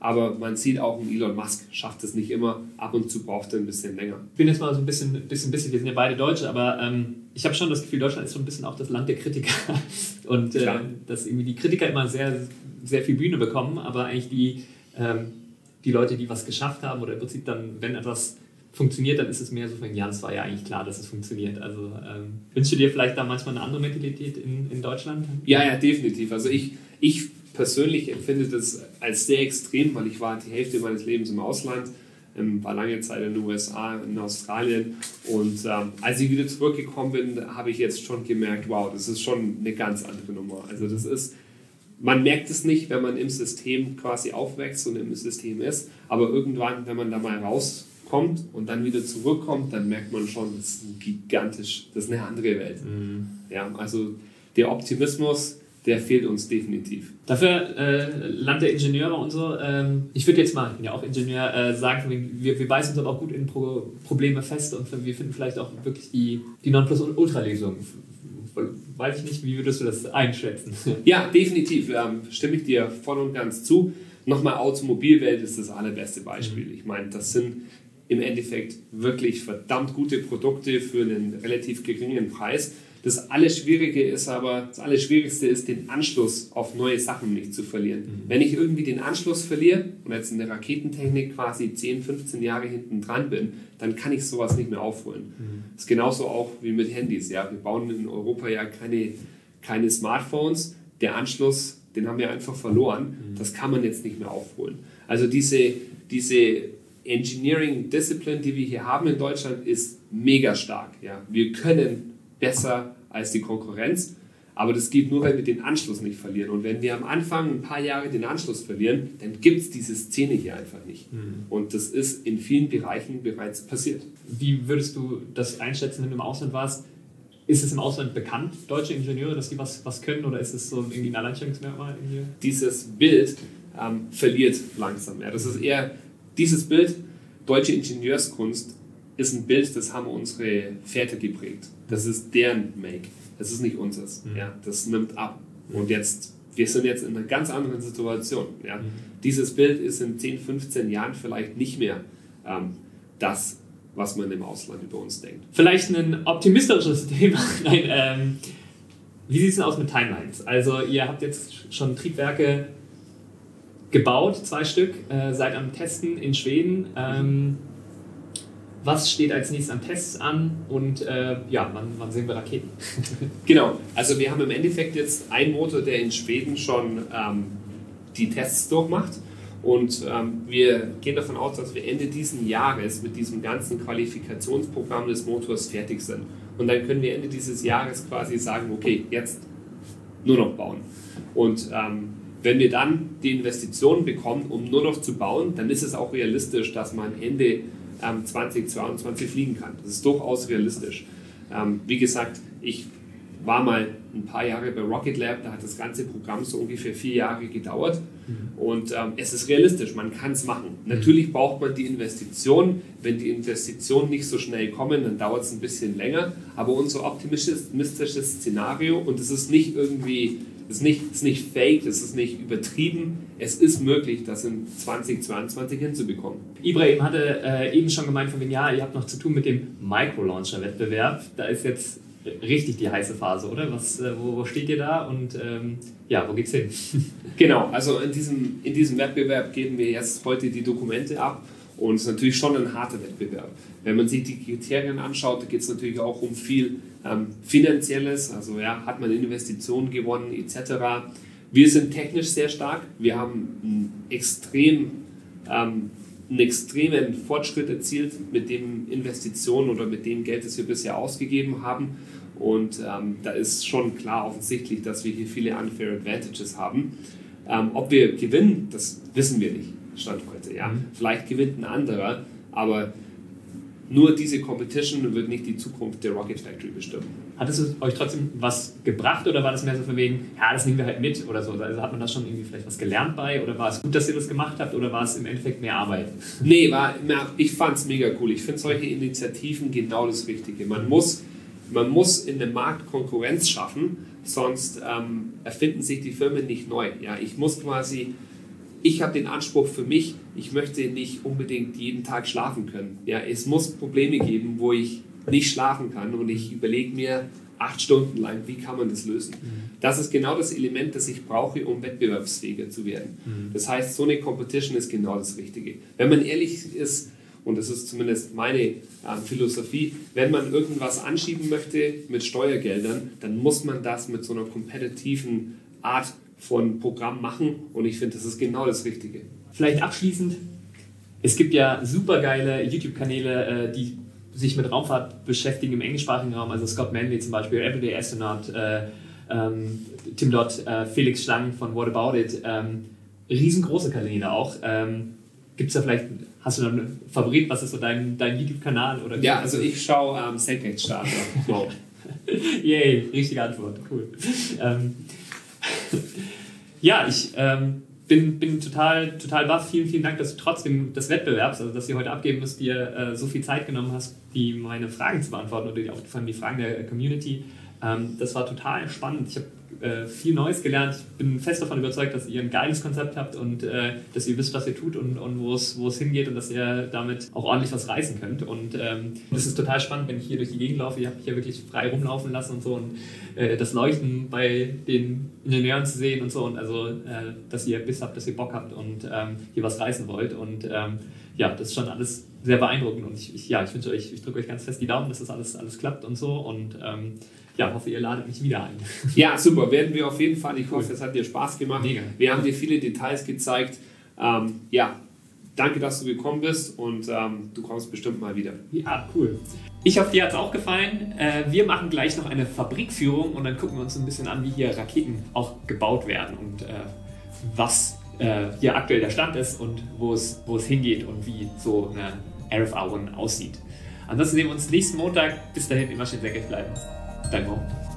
aber man sieht auch, ein Elon Musk schafft es nicht immer. Ab und zu braucht er ein bisschen länger. Ich bin jetzt mal so ein bisschen, wir sind ja beide Deutsche, aber ich habe schon das Gefühl, Deutschland ist so ein bisschen auch das Land der Kritiker. Und dass irgendwie die Kritiker immer sehr, sehr viel Bühne bekommen, aber eigentlich die Leute, die was geschafft haben oder im Prinzip dann, wenn etwas funktioniert, dann ist es mehr so von, ja, das war ja eigentlich klar, dass es funktioniert. Also wünschst du dir vielleicht da manchmal eine andere Mentalität in Deutschland? Ja, definitiv. Also ich persönlich empfinde das als sehr extrem, weil ich war die Hälfte meines Lebens im Ausland, war lange Zeit in den USA, in Australien und als ich wieder zurückgekommen bin, habe ich jetzt schon gemerkt, wow, das ist schon eine ganz andere Nummer. Also man merkt es nicht, wenn man im System quasi aufwächst und im System ist, aber irgendwann, wenn man da mal rauskommt und dann wieder zurückkommt, dann merkt man schon, das ist eine andere Welt. Mhm. Ja, also der Optimismus, der fehlt uns definitiv. Dafür Land der Ingenieure und so, ich würde jetzt mal, ich bin ja auch Ingenieur, sagen, wir beißen uns aber auch gut in Probleme fest und wir finden vielleicht auch wirklich die Nonplusultra-Lösung. Weiß ich nicht, wie würdest du das einschätzen? Ja, definitiv, stimme ich dir voll und ganz zu. Nochmal, Automobilwelt ist das allerbeste Beispiel. Ich meine, das sind im Endeffekt wirklich verdammt gute Produkte für einen relativ geringen Preis. Das Allerschwierigste ist, den Anschluss auf neue Sachen nicht zu verlieren. Wenn ich irgendwie den Anschluss verliere und jetzt in der Raketentechnik quasi 10, 15 Jahre hinten dran bin, dann kann ich sowas nicht mehr aufholen. Das ist genauso auch wie mit Handys. Ja? Wir bauen in Europa ja keine Smartphones. Der Anschluss, den haben wir einfach verloren. Das kann man jetzt nicht mehr aufholen. Also diese Engineering Discipline, die wir hier haben in Deutschland, ist mega stark. Ja? Wir können besser als die Konkurrenz, aber das geht nur, wenn wir den Anschluss nicht verlieren. Und wenn wir am Anfang ein paar Jahre den Anschluss verlieren, dann gibt es diese Szene hier einfach nicht. Und das ist in vielen Bereichen bereits passiert. Wie würdest du das einschätzen, wenn du im Ausland warst? Ist es im Ausland bekannt, deutsche Ingenieure, dass die was können, oder ist es so irgendwie ein Alleinstellungsmerkmal? Dieses Bild verliert langsam. Ja. Das ist eher dieses Bild, deutsche Ingenieurskunst, ist ein Bild, das haben unsere Väter geprägt. Das ist deren Make. Das ist nicht unseres. Ja, das nimmt ab. Und wir sind jetzt in einer ganz anderen Situation. Ja. Dieses Bild ist in 10, 15 Jahren vielleicht nicht mehr das, was man im Ausland über uns denkt. Vielleicht ein optimistisches Thema. Nein, wie sieht es denn aus mit Timelines? Also ihr habt jetzt schon Triebwerke gebaut, 2 Stück, seid am Testen in Schweden. Was steht als nächstes an Tests an und wann sehen wir Raketen? Genau, also wir haben im Endeffekt jetzt einen Motor, der in Schweden schon die Tests durchmacht und wir gehen davon aus, dass wir Ende dieses Jahres mit diesem ganzen Qualifikationsprogramm des Motors fertig sind. Und dann können wir Ende dieses Jahres quasi sagen, okay, jetzt nur noch bauen. Und wenn wir dann die Investitionen bekommen, um nur noch zu bauen, dann ist es auch realistisch, dass man Ende 2022 fliegen kann. Das ist durchaus realistisch. Wie gesagt, ich war mal ein paar Jahre bei Rocket Lab, da hat das ganze Programm so ungefähr 4 Jahre gedauert und es ist realistisch, man kann es machen. Natürlich braucht man die Investitionen, wenn die Investitionen nicht so schnell kommen, dann dauert es ein bisschen länger, aber unser optimistisches Szenario, und es ist nicht irgendwie, es ist nicht fake, es ist nicht übertrieben, es ist möglich, das in 2022 hinzubekommen. Ibrahim hatte eben schon gemeint, von wegen, ja, ihr habt noch zu tun mit dem Micro-Launcher-Wettbewerb. Da ist jetzt richtig die heiße Phase, oder? Wo steht ihr da und wo geht's hin? Genau, also in diesem Wettbewerb geben wir jetzt heute die Dokumente ab und es ist natürlich schon ein harter Wettbewerb. Wenn man sich die Kriterien anschaut, da geht es natürlich auch um viel Finanzielles, also hat man Investitionen gewonnen etc. Wir sind technisch sehr stark, wir haben einen extremen Fortschritt erzielt mit den Investitionen oder mit dem Geld, das wir bisher ausgegeben haben. Und da ist schon klar offensichtlich, dass wir hier viele unfair advantages haben. Ob wir gewinnen, das wissen wir nicht, Stand heute. Ja. Vielleicht gewinnt ein anderer, aber nur diese Competition wird nicht die Zukunft der Rocket Factory bestimmen. Hat es euch trotzdem was gebracht oder war das mehr so von wegen, ja, das nehmen wir halt mit oder so? Also hat man da schon irgendwie vielleicht was gelernt bei oder war es gut, dass ihr das gemacht habt oder war es im Endeffekt mehr Arbeit? Nee, ich fand es mega cool. Ich finde solche Initiativen genau das Richtige. Man muss in dem Markt Konkurrenz schaffen, sonst erfinden sich die Firmen nicht neu. Ja, ich muss quasi ich habe den Anspruch für mich, ich möchte nicht unbedingt jeden Tag schlafen können. Ja, es muss Probleme geben, wo ich nicht schlafen kann und ich überlege mir 8 Stunden lang, wie kann man das lösen. Das ist genau das Element, das ich brauche, um wettbewerbsfähiger zu werden. Das heißt, so eine Competition ist genau das Richtige. Wenn man ehrlich ist, und das ist zumindest meine Philosophie, wenn man irgendwas anschieben möchte mit Steuergeldern, dann muss man das mit so einer kompetitiven Art von Programm machen und ich finde, das ist genau das Richtige. Vielleicht abschließend, es gibt ja super geile YouTube-Kanäle, die sich mit Raumfahrt beschäftigen im englischsprachigen Raum, also Scott Manley zum Beispiel, Everyday Astronaut, Tim Dodd, Felix Schlang von What About It, riesengroße Kanäle auch. Gibt's da vielleicht, hast du da einen Favorit, was ist so dein YouTube-Kanal? Oder ja, also ich schaue Senkrechtstarter. Wow. Yay, richtige Antwort, cool. Ja, ich bin total baff. Vielen Dank, dass du trotzdem des Wettbewerbs, also dass ihr heute abgeben müsst, dir so viel Zeit genommen hast, meine Fragen zu beantworten oder auch die Fragen der Community. Das war total spannend. Ich habe viel Neues gelernt. Ich bin fest davon überzeugt, dass ihr ein geiles Konzept habt und dass ihr wisst, was ihr tut und wo es hingeht und dass ihr damit auch ordentlich was reißen könnt. Und das ist total spannend, wenn ich hier durch die Gegend laufe. Ihr habt mich ja wirklich frei rumlaufen lassen und so und das Leuchten bei den Ingenieuren zu sehen und so und also, dass ihr Biss habt, dass ihr Bock habt und hier was reißen wollt und ja, das ist schon alles sehr beeindruckend und ich wünsche euch, ich drücke euch ganz fest die Daumen, dass das alles klappt und so und ja, hoffe, ihr ladet mich wieder ein. Ja, super, werden wir auf jeden Fall. Ich hoffe, es hat dir Spaß gemacht. Mega. Wir haben dir viele Details gezeigt. Ja, danke, dass du gekommen bist und du kommst bestimmt mal wieder. Ja, cool. Ich hoffe, dir hat es auch gefallen. Wir machen gleich noch eine Fabrikführung und dann gucken wir uns ein bisschen an, wie hier Raketen auch gebaut werden und was hier aktuell der Stand ist und wo es hingeht und wie so eine RFA-One aussieht. Ansonsten sehen wir uns nächsten Montag. Bis dahin immer schön senkrecht bleiben. Dein Mo.